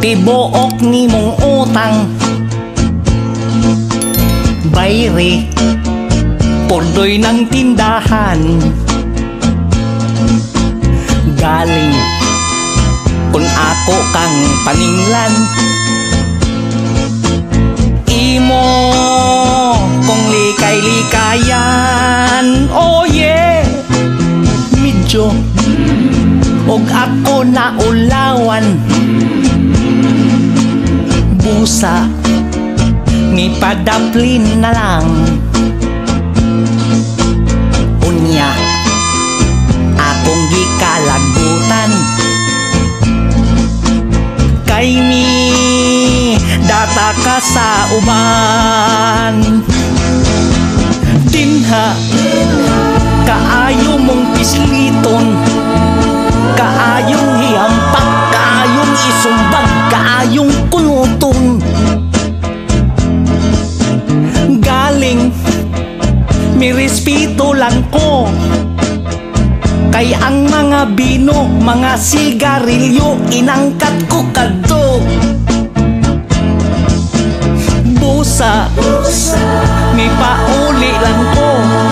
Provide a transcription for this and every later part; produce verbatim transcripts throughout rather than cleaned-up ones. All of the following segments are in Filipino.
tibuok ni mong utang. Bayre, pordoy ng tindahan. Galing kung ako kang paninglan. Imo kung likay-likayan. Oh yeah, medyo og ako na ulawan. Busa ni padaplin na lang. Unya akong gikalagutan. Kay ni data ka sa uban. Dinha kaayo mong pisliton, kaayong hiampak, kaayong isumbag, kaayong kunuton. Galing may respeto lang ko. Kay ang mga bino, mga sigarilyo, inangkat ko kadto. Busa, may pauli lang ko.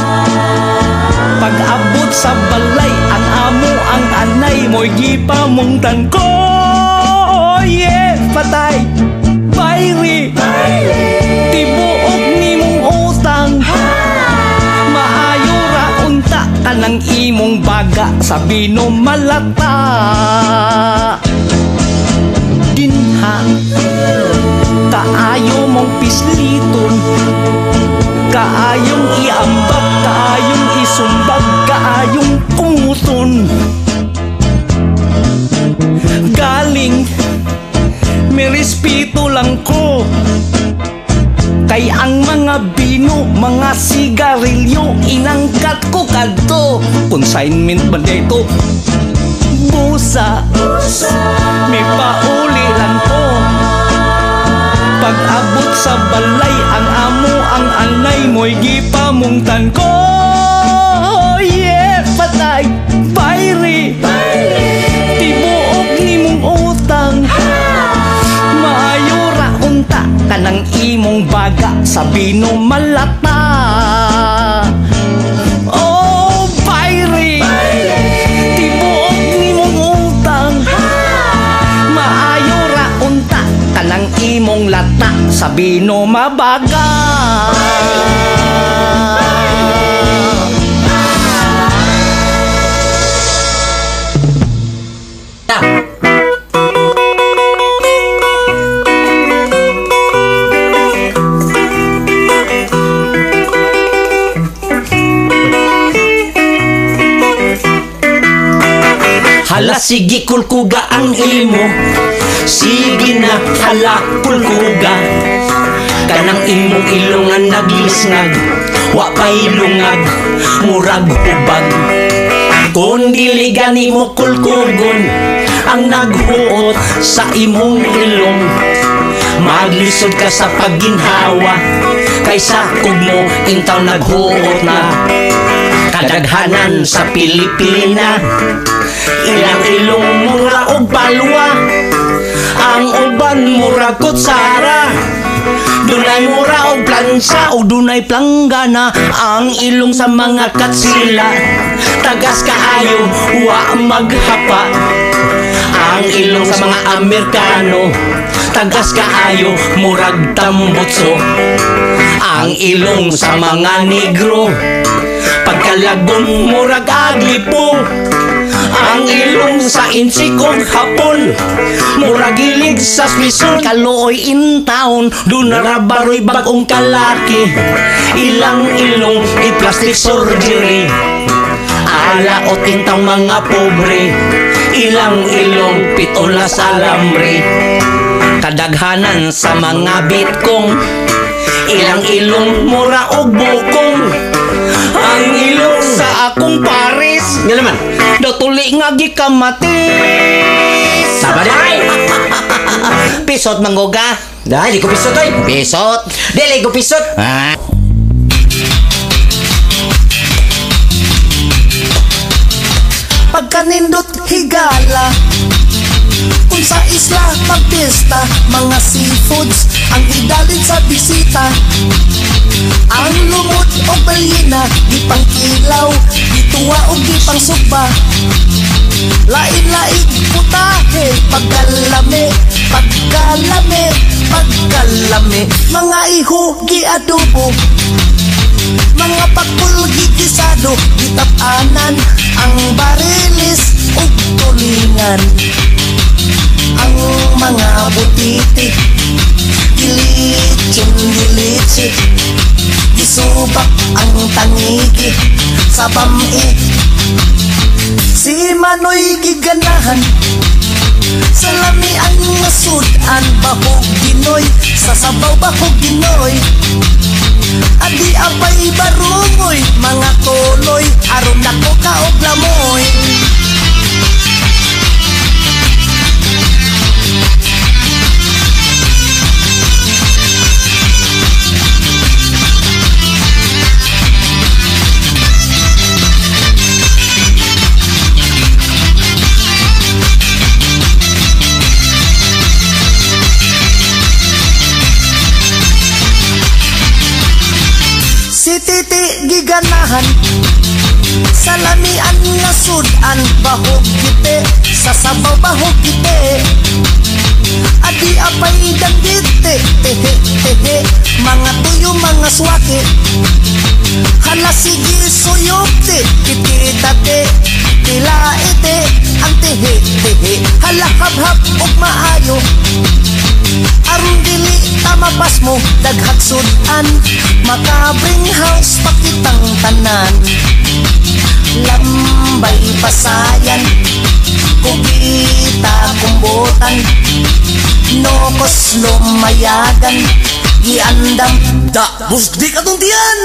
Pag-abot sa balay, ang amo ang anay, mo'y gipamungtan ko. Oh yeah, patay, bayri, tibuok ni mong utang. Maayo ra unta ka ng imong baga, sabi no malata. Dinha kaayo mong pisliton, kaayong iambag, kaayong isumbag, kaayong kumuton. Galing may respeto lang ko. Kay ang mga bino, mga sigarilyo, inangkat ko kadto. Consignment ba dito? Busa, may pauli lang ko. Pag-abot sa balay, ang amo ang anay, mo'y gipamungtan ko. Oh yeah, patay, bayri, tibuok ni mong utang. Maayo ra unta ka ng imong baga, sabi no malata. Oh bayri, tibuok ni mong utang. Maayo ra unta ka ng imong lata, sabi no mabaga. Hala sige kulkuga ang imo, sige na hala kulkuga. Kanang imong ilungan naglisngag, wa pay lungag, murag ubag. Kung dili gani mo kulkugon ang naghuot sa imong ilong, maglisod ka sa pagginhawa, kaysa kung mo intaw naghuot na. Kadaghanan sa Pilipina, ilang ilong mura og balwa, ang uban mura kutsara. Dunay mura og plansa o dunay planggana, ang ilong sa mga katsila, tagas kaayo wa maghapa. Ang ilong sa mga Amerikano, tagas kaayo murag tambutso. Ang ilong sa mga negro, pagkalagon murag aglipo. Ang ilong sa insikong hapon, murag gilig sa Swison. Kaluoy in town, doon narabaroy bagong kalaki. Ilang ilong i-plastic surgery, alaot intang mga pobre. Ilang ilong pitola sa alambre, kadaghanan sa mga bitkong. Ilang ilong mura og bukong. Ang ilong sa akong pares, nga naman daw tuli nga gikamatis. Saba day! Pisot manggoga. Day, di ko pisot ay. Pisot. Dili ko pisot. Ah. Pagkanindot higala, Kung sa isla magpista, mga seafoods ang idalin sa bisita. Ang lumot o balyena, di pang kilaw, di tuwa o di pang sugba. Lain-lain putahe, pagkalami, pagkalami, pagkalami. Mga iho, giadobo, mga pakul gigisado, gitapanan ang barilis ug tulingan. Ang mga butiti, gilitsin gilitsi, gisubak ang tangigi sa bami. Si Manoy giganahan, salamian nga sudan, bahog ginoy, sa sabaw bahog ginoy. Adi apay barungoy, mga tuloy, aron nako kaog lamoy. Si Titi giganahan, salamian nga sudan, bahog kite, sa sabaw bahog kite. Adi apay dagite, tehe tehe, mga tuyo mga swake. Hala sige suyokte, kiti tate, tila ite, ang tehe tehe. Hala habhab ug maayo, aron dili tamapas mo, daghag sudan, makabring house pakitang tanan. Lambay pasayan, kubita kumbutan, nokos lumayagan, giandam da busdi katuntian.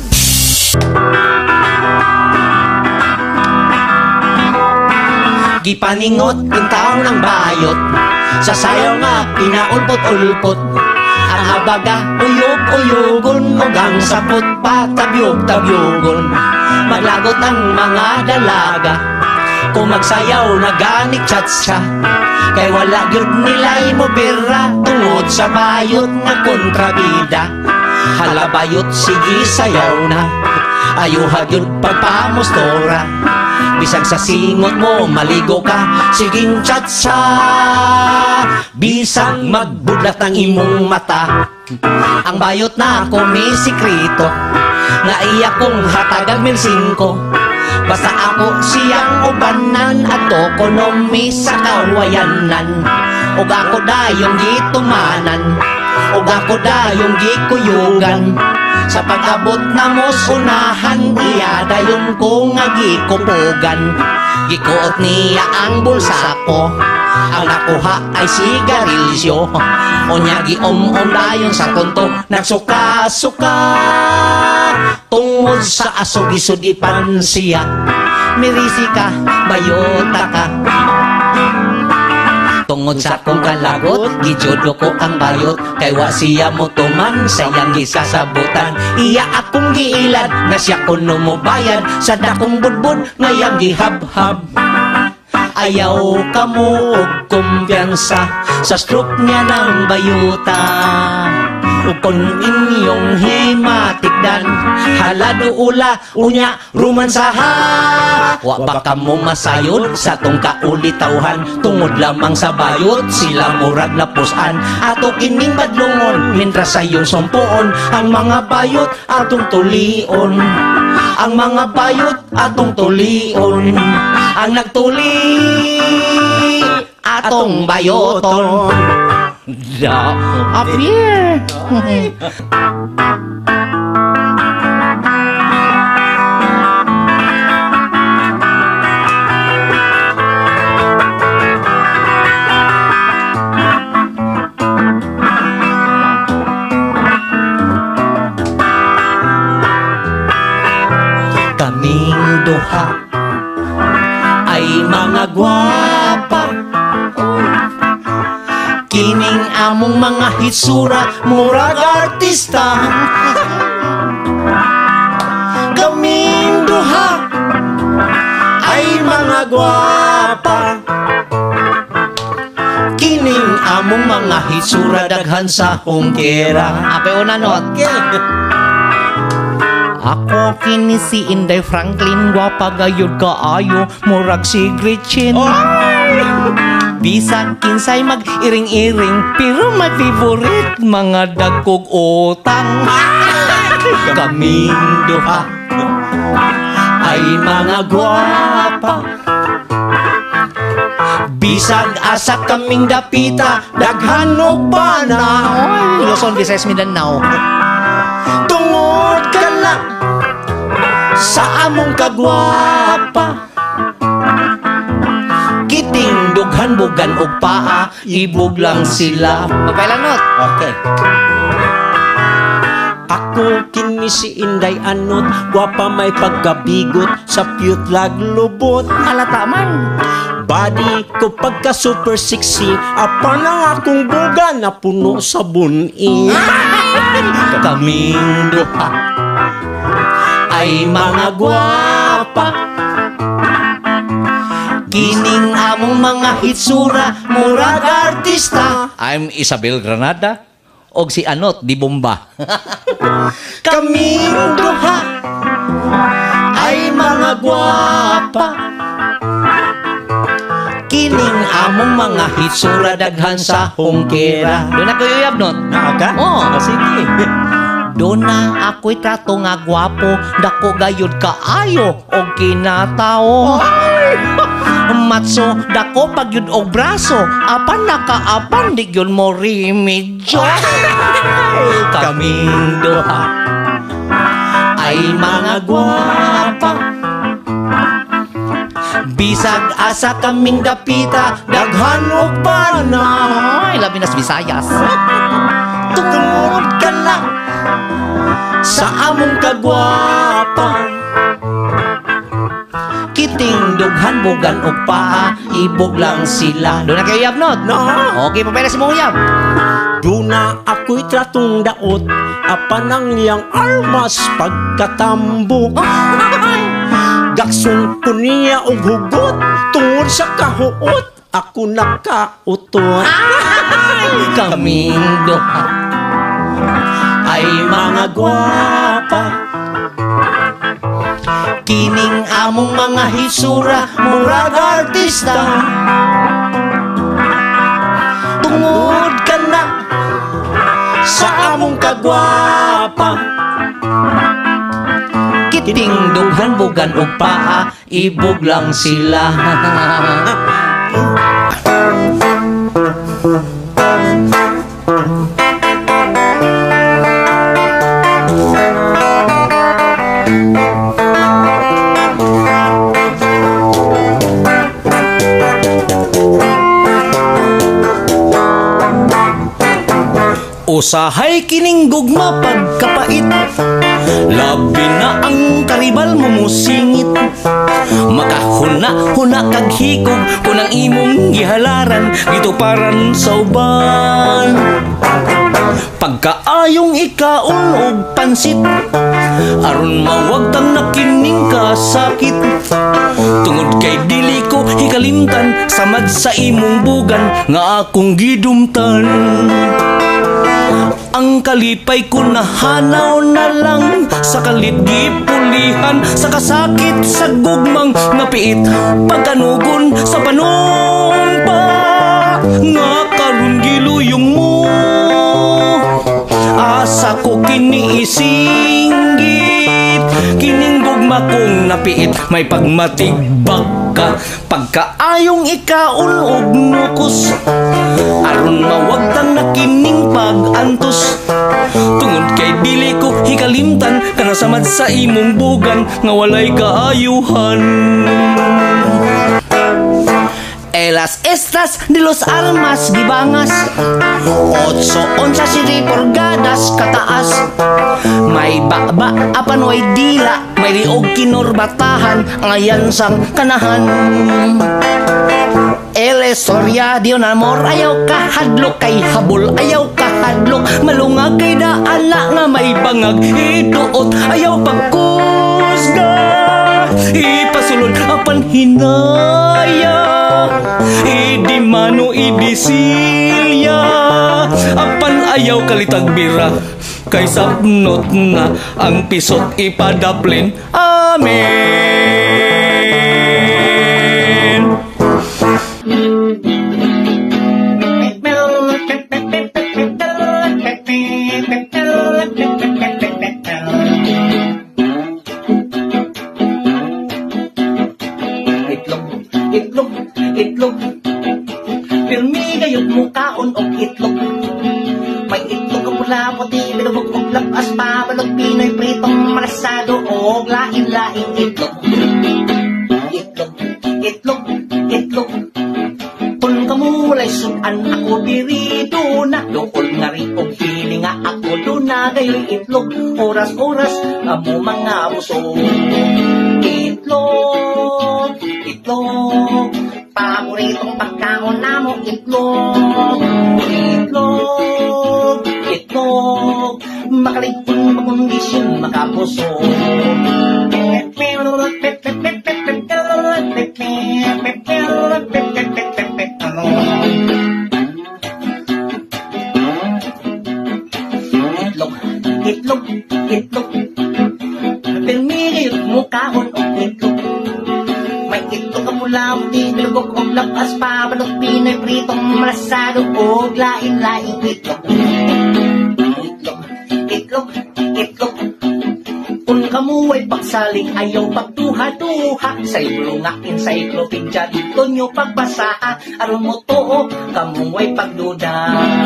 Gipaningot pintaw ng bayot, sa sayo nga pinaulpot-ulpot. Ang habaga uyog-uyogon, ugang sapot patabyog-tabyogon. Maglagot ang mga dalaga, kung magsayaw naganik chat-cha. Kay wala gyud nilay mo bira, tungod sa bayot nga kontrabida. Hala bayot sige sayaw na, ayuha gyud pagpamustora. Bisag sa singot mo maligo ka, siging chat-cha. Bisag magbudlat ang imong mata, ang bayot na ako may sikrito, nga iya kong hatagag mil singko. Basta ako siyang ubanan, at ekonomi sa kawayanan. Ug ako dayong gitumanan, ug ako dayong gikuyugan. Sa pag-abot na mo sunahan, iya dayon ko nga gikupugan. Gikuot niya ang bulsa ko, ang nakuha ay sigarilyo. O niya giom-om dayon sa punto, nagsuka-suka. Tungod sa asog-isudipan siya, mirisi ka, bayota ka. Tungod sa kong kalagot, gijodo ko ang bayot. Kay wa siya mo tuman, sayang gisasabutan. Iya akong giilad, na siya kuno mo bayad. Sa dakong budbud, ngayang gihab-hab. Ayaw ka mo og kumpiyansa sa stroke niya ng bayuta. O kung inyong himatikdan, halado ula, unya, rumansaha. Wa baka mo masayod sa tong kaulitawhan, tungod lamang sa bayot, sila murag napusan. Ato kining badlungon, mintras sa iyong sompoon, ang mga bayot atong tulion. Ang mga bayot atong tulion, ang nagtuli atong bayoton. Da, up here. Kaming duha ay mga gwapa, kining among mga hitsura, murag artista. Kaming duha ay mga gwapa, mga hitsura daghan sa hungkera. Ape una not. Ako kini si Inday Franklin, gwapa gayud kaayo, murag si Gretchen. Bisag kinsay mag-iring-iring, pero my favorite mga dagkog utang. Kaming duha ay mga gwapa, bisag asa kaming dapita, daghan og bana. Oy, Luzon, Visayas, Mindanao. Tungod ka na sa among kagwapa, kiting dughan bugan og paa, ibog lang sila. Papailan not. Okay. Ako kini si Inday Anot, gwapa may pagkabigot sa cute lag lubot. Halata man. Body ko pagka super sexy, apa ng akong buga na puno sa buni. Kaming duha ay mga gwapa, kining among mga hitsura, murag artista. I'm Isabel Granada og si Anot di Bomba. Kaming duha ay mga gwapa, kining among mga hitsura daghan sa hungkera. Doon na kayo yab not. Naka? Oo. Ah, sige. Doon na ako'y trato nga gwapo, dako gayud kaayo og kinatao. Matso, dako pagyud og braso, apan nakaapan di gyud mo remedyo. Kaming duha ay mga gwapa, bisag asa kaming dapita, daghan og bana. Ay, labi nas Visayas. Tungod ka na sa among kagwapa, kiting dughan bugan og paa, ibog lang sila. Doon na kayo yab not. No. Okay, papailan si mong yab. Duna ako'y tratong daot, apan ang liyang armas pagkatambok. Gaksong ko niya og hugot, tungod sa kahuot, ako nakautot. Kaming duha Ay mga gwapa, kining among mga hitsura, murag artista. Tungod ka na sa among kagwapa, kiting dughan bugan og paa, ibog lang sila. Usahay kining gugma pagkapait, labi na ang karibal mo musingit. Makahuna-huna kag hikog kung ang imong gihalaran, gituparan sa uban. Pagkaayong ikaon og pansit, aron mawag kang nakining kasakit. Tungod kay dili ko hikalimtan, samad sa imong bugan nga akong gidumtan. Ang kalipay ko nahanaw na lang, sa kalit gipulihan, sa kasakit sa gugmang napiit, pagkanugon sa panumpa, nga karon giluyong mo. Asa ko kiniisinggit, kining gugma kong napiit, may pagmatigbag ka. Pagkaayong ikaon og nukos, aron mawag tang nakining pag-antos. Tungod kay dili ko hikalimtan, kana samad sa imong bugan nga walay kaayuhan. Elas estas de los almas gibangas, otso onsa siri porgadas kataas. May baba apan way dila, may liog kinurbatahan, ngayan sang kanahan. Ele sorya di amor, ayaw kahadlok kay habol, ayaw kahadlok malungag kay daala nga may bangag iduot, ayaw pagkusga ipasulod apan hinaya, idi mano idi silya. Apan ayaw kalitag bira, kay sapnot na ang pisot ipadaplin. Amen. Itlog, itlog, itlog. Pirmi gayud mo kaon og itlog. May itlog ang pula, puti, binubog og lapas, pabalog, Pinoy, pritong, malasado, og lain-laing itlog. Itlog, itlog, itlog. Kung kamulay sunan ako diri duna, doon nga rin og hilinga ako duna, gayoy itlog, oras-oras, amo mga busog. Itlog, itlog, paboritong pagkaon namo itlog. Itlog, itlog, makaligpon makondisyon makapusog. Itlog, itlog, itlog. Pirmigil mo kahon o itlog. May itlog ang mula, di bilubog o lapas, pabalog, Pinoy, pritong, malasado, o lain-laing itlog. Itlog, itlog, itlog. Kung kamu'y pagsaling, ayaw pagduha-duha, sa libro nga encyclopedia, dito nyo pagbasaha, aron mo to, kamu'y pagduda.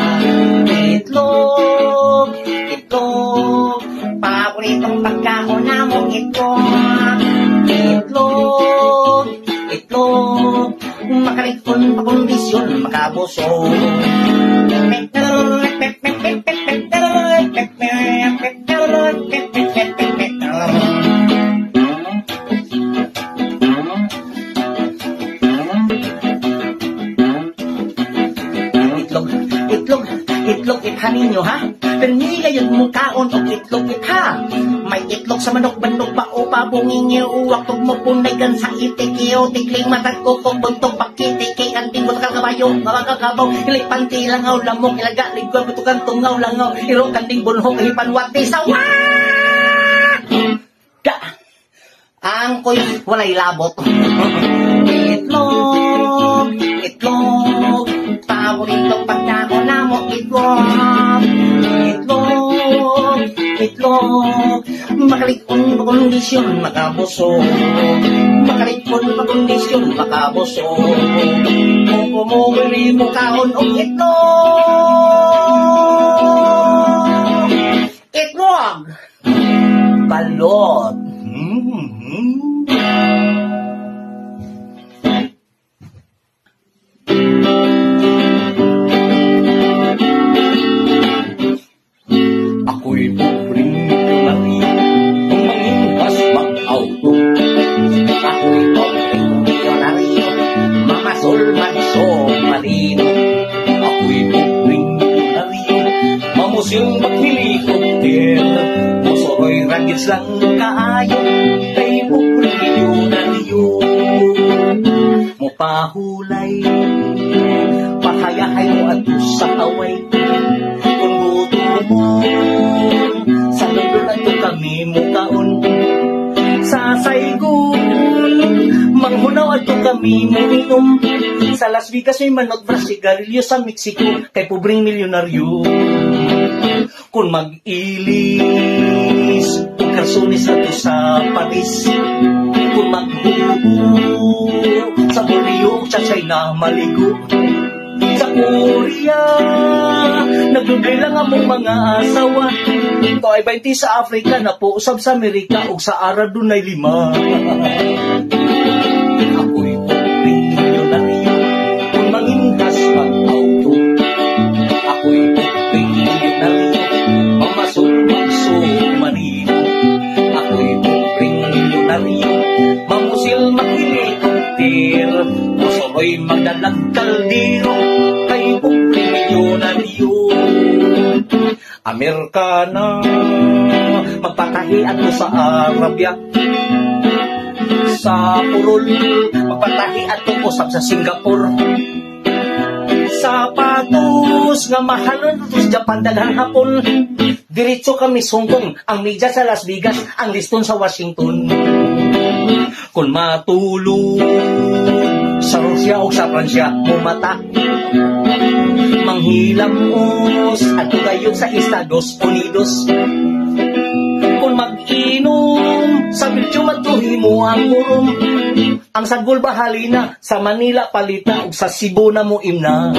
Itlog, itlog, paboritong pagkaon namo itlog. Itlog, itlog, makaligpon pakondisyon makabusog. Itlog, itlog, itlog itha ninyo ha. Permi gayon mong kaon o itlog itha. May itlog sa manok, bandog, pao, pabungingil, uwak, tugmog, punay, gansa, itikio, tikling, matag, kukong, buntog, pakitiki, kanting, butakal, kabayo, makakabaw, hilik, panti, langaw, lamok, ilaga, ligwa, butukan, tungaw, langaw, iro, kanting, bunhok, hipan, wati, sawa! Da! Ang ko'y walay labot. Itlog, itlog, paboritong pagkaon namo itlog. Itlog, itlog, makalikon pakondisyon makabusog. Makalikon pakondisyon makabusog. Kung kumuli mo kaon o itlog. Itlog, balot. Mm-hmm. Ako'y pupring lari, mangintas mag-auto. Ako'y pupring milyonaryo, mamasol manso marino. Ako'y pupring lari, mamusil maghelikopter. Mosoro'y ragis lang kaayo, kay pupring milyonaryo. Mupahulay, pahayahay mo at sa kaway. Kung gusto mo, sa lulul ato kami mukaon. Sa Saigon, manghunaw ato kami muminom. Sa Las Vegas may manok brasigarilyo, sa Mexico kay pobreng milyonaryo. Kung mag-ilis, kung karsunis ato sa Paris. Kung magbubo, sa Borneo, sa China maligo. Sa Korea, nagdugay lang among mga asawa. Ito ay bainti sa Africa, napuusab sa Amerika, ug sa Arab dunay lima. Ako'y pupring milyonaryo, kung mangintas mag-auto. Ako'y pupring milyonaryo, mamasol magso marino. Ako'y pupring milyonaryo, mamusil maghelikopter. Mosoro'y magdalag kaldero, kay pupring milyonaryo. Amerikana, magpatahi ato sa Arabia. Sa Purol, magpatahi ato usab sa Singapore. Sa sapatos nga mahalon sa Japan daghang hapon. Diretso kami sungkong, ang media sa Las Vegas, ang liston sa Washington. Kung matulog sa Rusya o sa Pransya, mumata manghilamos at tugayog sa Estados Unidos. Kung mag-inom sa Belgium at tuhimo ang urom, ang sagol bahalina sa Manila palita ug sa Cebu na mo imna.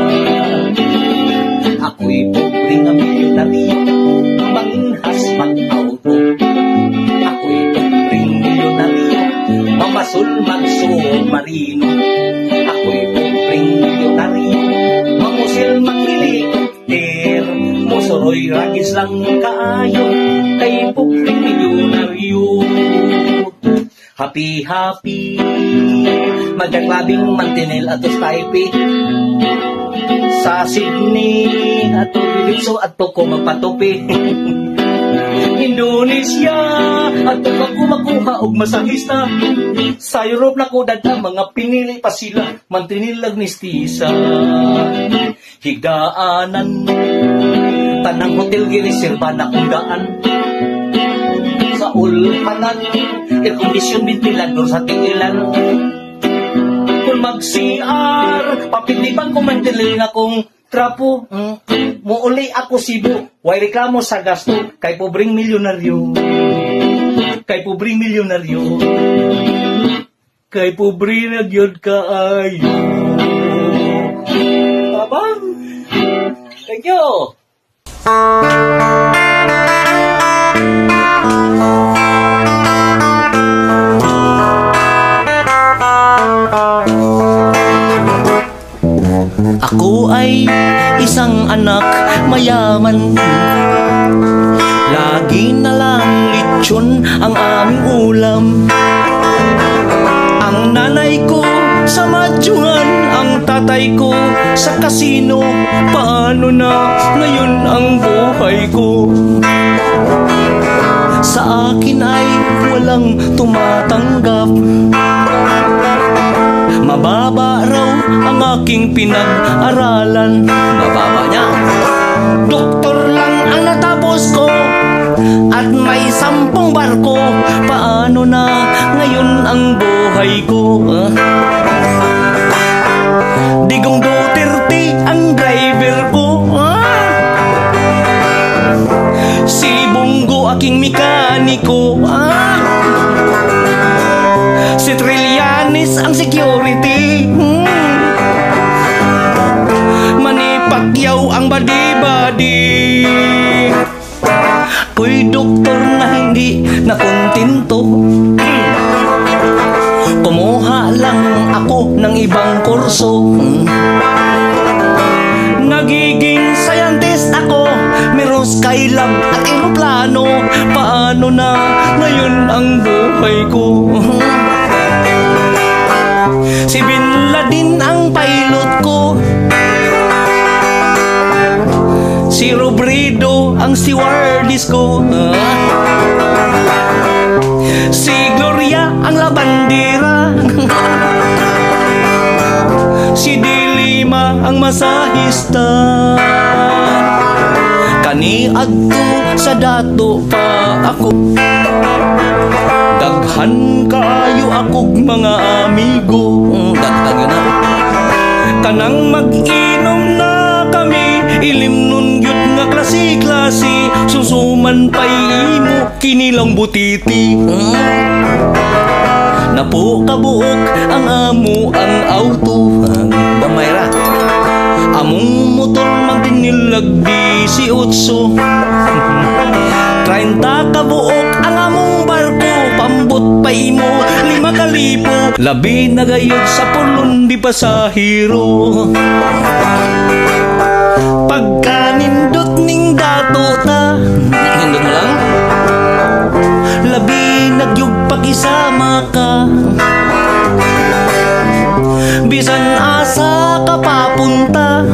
Ako'y pobre nga milyonaryo, manginhas mag-auto. Ako'y pobre milyonaryo, mamasul mag-submarino. Ako'y pobre milyonaryo, mamusil mag-helikopter. Musuroy ragis lang kaayo, kay pobre milyonaryo. Happy-happy, magkaklabing Mantinel at Taipei. Sa Sydney at Diliso at ko magpatupi. Indonesia at ako makuha og masahista. Sa Europe na ko dada mga pinili pa sila Mantinil Agnistisa. Higdaanan tanang hotel gireserba na kung daan. Sa ulhanan air condition ventilador sa tingilan. Kung mag-C R, papiliban ko Mantinil nga kong trapo. Hmm? Muuli ako Cebu, way reklamo sa gasto, kay pobreng milyonaryo. Kay pobreng milyonaryo. Kay pobre na gyud kaayo. Tabang! Thank you! Ako ay isang anak mayaman. Lagi na lang lechon ang aming ulam. Ang nanay ko sa madyungan, ang tatay ko sa kasino. Paano na ngayon ang buhay ko? Sa akin ay walang tumatanggap. Mababa raw ang aking pinag-aralan. Mababa niya. Doktor lang ang natapos ko at may sampung barko. Paano na ngayon ang buhay ko? Ah? Digong Duterte ang driver ko. Ah? Si Bongo aking mekaniko. Ah? Si Trillanes ang security. Hmm. Manny Pacquiao ang badi-badi. Ko'y doktor na hindi nakontento. Kumuha lang ako ng ibang kurso. Hmm. Nagiging scientist ako, meron skylab at aeroplano. Paano na ngayon ang buhay ko? Si Bin Laden ang pilot ko. Si Robredo ang stewardess ko. Si Gloria ang labandera. Si Dilima ang masahista. Kani adto sa dato pa ako. Daghan kaayo akog mga amigo. Daghan na. Kanang mag-inom na kami, ilim nun yun nga klase-klase. Susuman pa'y imo, kinilang butiti. Napo kabuok ang amo ang auto. Bamayra. Among motor magdinilag di si Utso. Treinta kabuok ang among barko. Pambot pa imo lima kalibo. Labi na gayod sa pulon di pasahiro. Pagka nindot ning dato ta, nindot mo lang. Labi nagyug pakisama ka. Bisan asa ka papunta,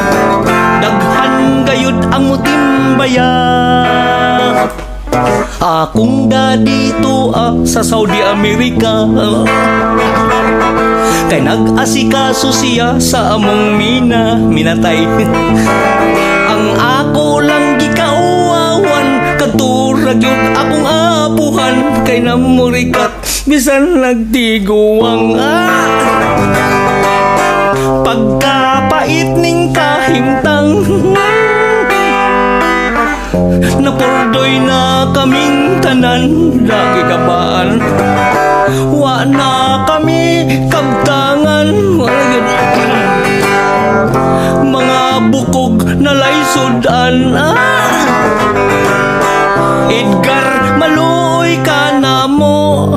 daghan gayud ang mutimbaya. akong daddy to ah, sa Saudi America. Kay nag-asikaso siya sa among mina, minatay. Ang ako lang gikauwawan, katurag yun akong apuhan. Kay namurikat, bisan nagtiguang ah. Pagkapait ning kahimtang, napurdoy na kaming tanan, lagi kabaan. Wa na kami kabtangan, wala yun. Mga bukog na laysudan ah. Edgar, maluoy ka na mo,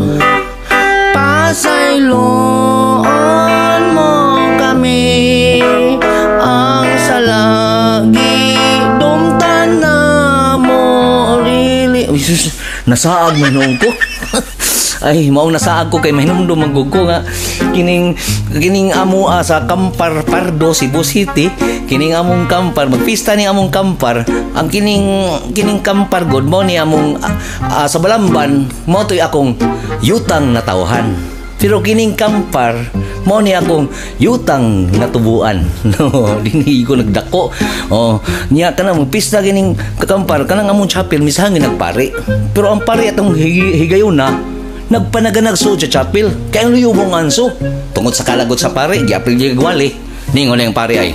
pasayloan mo kami ang salagi dumtan na mo really. Uy, sus, nasaag man noong ko. Ay, maong nasaag ko kay mahinumdum maggugo nga kining kining amo ah, sa Kampar Pardo, Cebu City. Kining among Kampar, magpista ni among Kampar. Ang kining kining Kampar god mo ni among ah, ah, sa Balamban mo toy akong yutang na tawhan. Pero kining Kampar mo ni akong yutang natubuan. No, dinhi ko nagdako. Oh, niya kana mo pista kining Kampar kanang among chapel misahang nagpari. Pero ang pari atong higayon na nagpanaganag so sa chapel. Kaya ang luyubong anso. Tungod sa kalagot sa pare, giapil gigwali. Ningon na yung pare ay.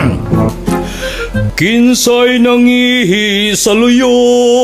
Kinsay nangihi sa luyo.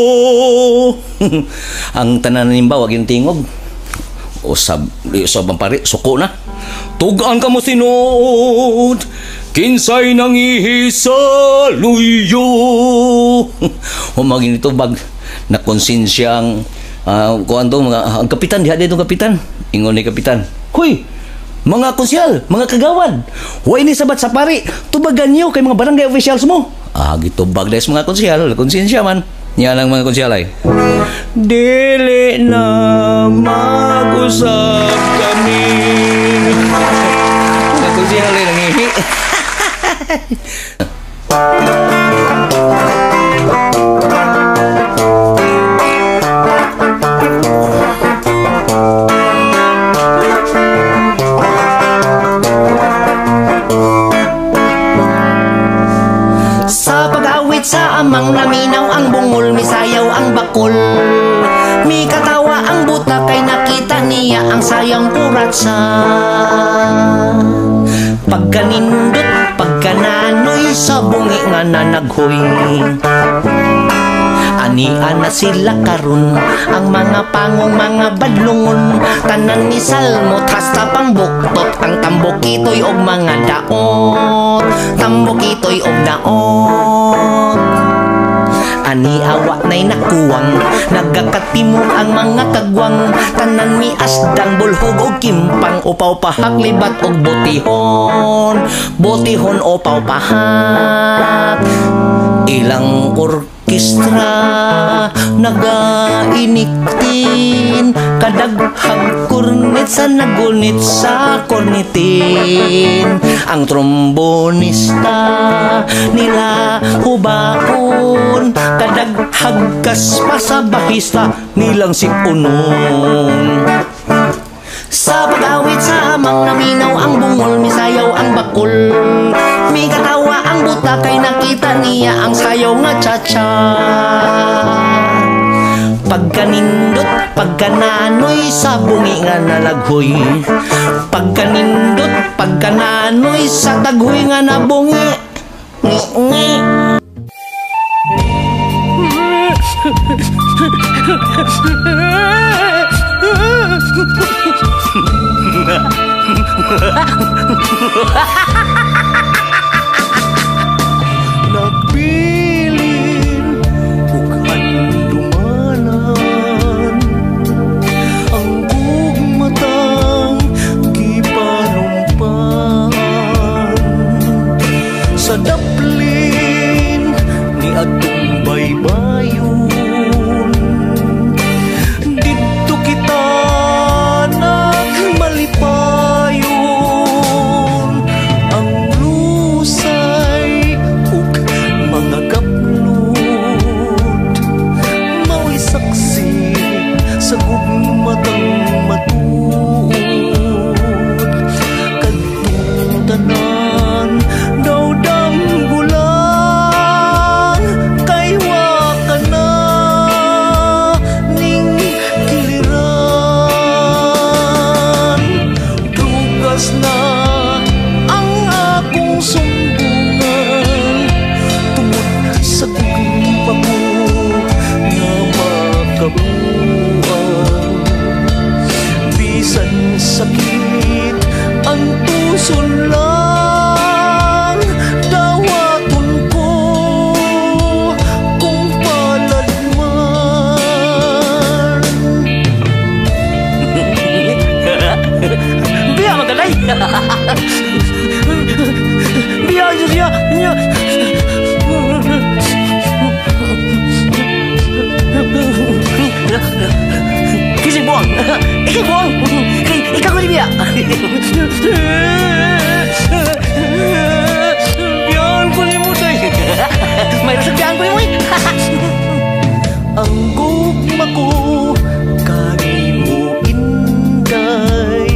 Ang tanan nimba wag yung tingog. O sab, sab ang pare, suko na. Tugaan ka mo sinod. Kinsay nangihi sa luyo. Humagin ito bag na konsensyang Uh, kuan to mga ang kapitan diha dito kapitan. Ingon ni kapitan. Hoy, mga konsyal, mga kagawad. Huwag ni sabat sa pari. Tubagan niyo kay mga barangay officials mo. Ah, gitubag des mga konsyal, konsensya man. Nya lang mga konsyal ay. Dili na mag-usap kami. Mga konsyal ay nangihi. Sa amang naminaw ang bungol, misayaw ang bakol. Mi katawa ang buta kay nakita niya ang sayang kuratsa. Pagkanindot, pagkananoy sa bungi nga nanaghoy. Ania na sila karun, ang mga pangong mga badlungon. Tanan ni salmot hasta pang buktot, ang tambokitoy og mga daot. Tambokitoy og daot. Ani awa na'y nakuwang, nagkakatimon ang mga kagwang. Tanan mi asdang bulhog og kimpang, upaw pahak libat og botihon. Botihon upaw pahak. Ilang orkestra nagainiktin, kadaghag kornet sa nagunit sa kornetin. Ang trombonista nila hubaon, kadaghag kaspa sa bahista nilang sipunon. Sa pag-awit sa amang naminaw ang bungol, misayaw ang bakol. Mi katawa ang buta kay nakita niya ang sayaw nga cha-cha. Pagkanindot, pagkananoy sa bungi nga nalaghoy. Pagkanindot, pagkananoy sa taghoy nga nabungi. Ngi-ngi. Nagbilin ug handumanan ang gugmatang gipanumpan sa daplin ni atong baybayon. Didto kita nagmalipayon tuson lang dawaton ko kung palad man. Biya magalay. Biya biya biya. Kasi buang. Ikaw buang. Ikaw ko di biya. Biyan ko ni mo day. May rasak biyan ko ni mo. Ang gugma ko kani mo inday,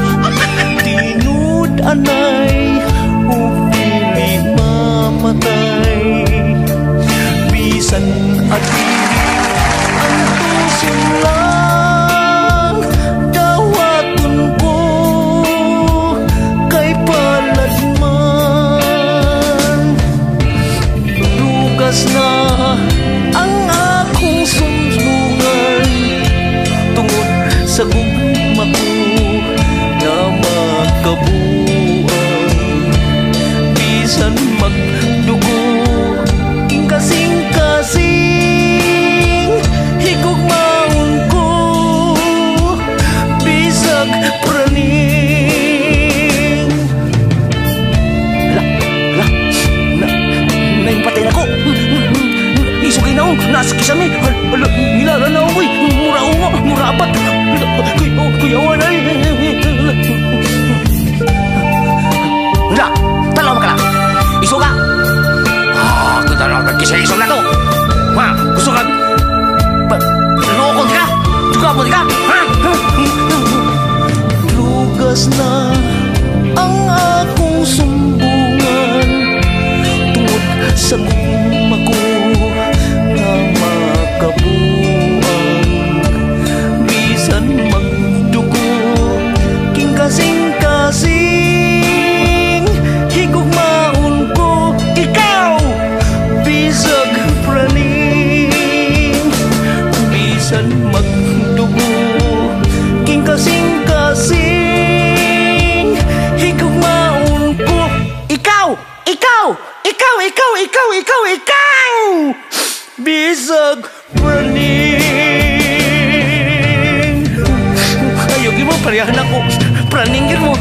tinud anay ug dili mamatay, bisan adili ang tuson lang dawaton ko kay palad man. Dugas na ang akong sumsungan tungod sa gugma ko na magkabuang, bisan magdugo kasing-kasing higugmaon ko bisag praning. La, la, na, naimpatay na ko. Isugay na ako, nasa kisame. Hala, nilala na ako eh. Mura unga, mura apat. Kuya, kuyawan ay. Hala, talaw ka lang. Isuga. Ah, kita lang nagkisa-isog na to. Ha, gusto ka? Loko ka? Juga mo ka? Ha? Lugas na ang akong sumbungan tungod sa gugma ko na makabuang, bisan magdugo king kasing-kasing higugmaon ko ikaw bisag praning, bisan magdugo king kasing-kasing higugmaon ko ikaw ikaw ikaw ikaw ikaw ikaw ikaw bisag praning. Ayog mo, parehan ako. Praningin mo.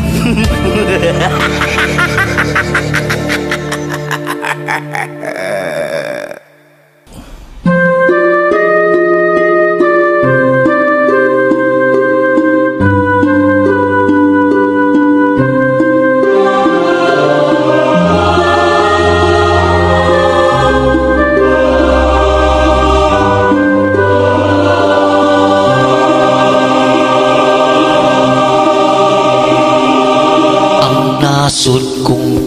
Nasud kong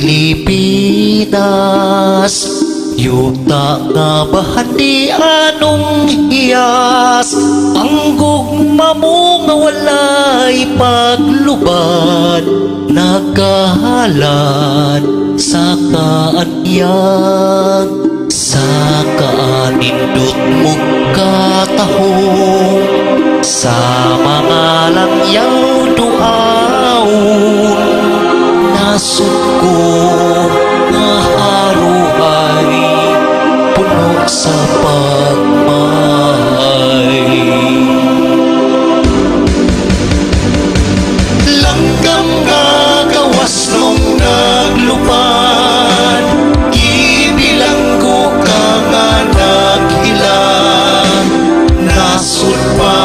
Pilipinas, yuta nga bahandi anong hiyas, ang gugma mo nga walay paglubad, nagkahalad sa kaanyag, sa kaanindot mo katahong, sa mga langyaw duhaon. Nasud ko nga haruhay puno sa pagmay. Langgam nga gawas nung naglupad, ibilang ko ka nga naghilang. Nasud pa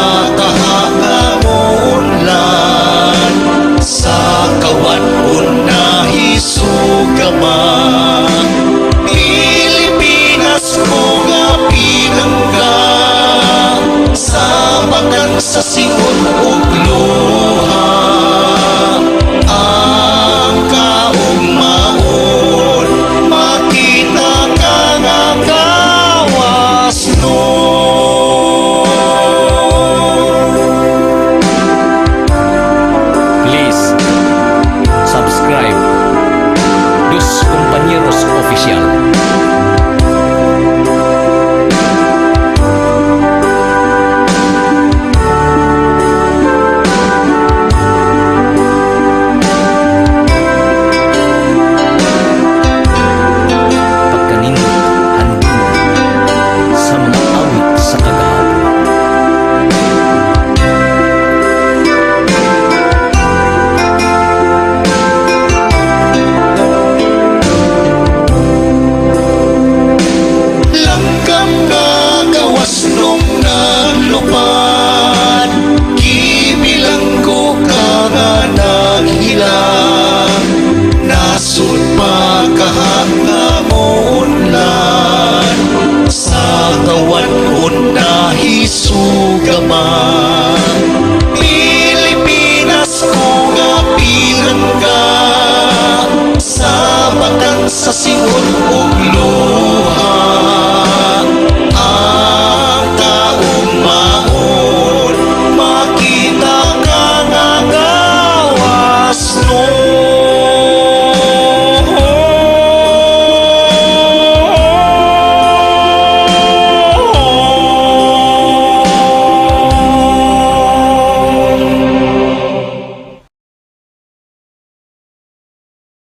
nahisugaman. Pilipinas ko nga pinangga, sa bakan sa singon ug